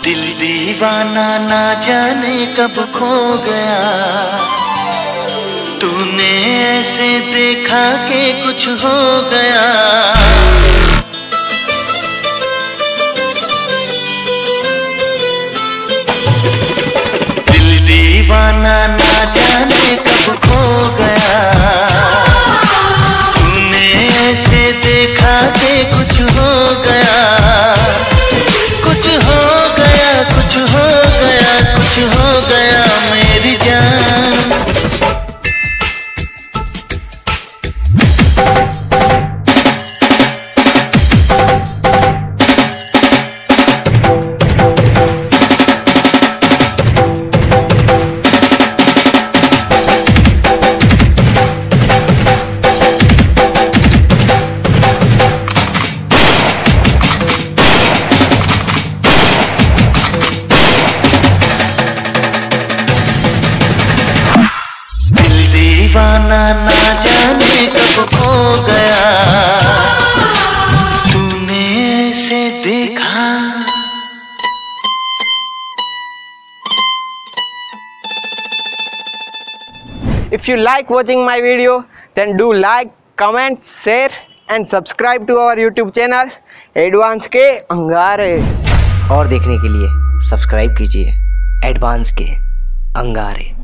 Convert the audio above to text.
दिल दीवाना ना जाने कब खो गया, तूने ऐसे देखा कि कुछ हो गया। दिल दीवाना ना जाने कब खो गया, तूने ऐसे देखा कि कुछ हो गया। कुछ हो गया, कुछ हो गया, कुछ हो गया मेरी जान। दीवाना ना जाने कब खो गया, तूने ऐसे देखा। If you like watching my video, then do like, comment, share and subscribe to our YouTube channel advance के अंगारे। और देखने के लिए सब्सक्राइब कीजिए एडवांस के अंगारे।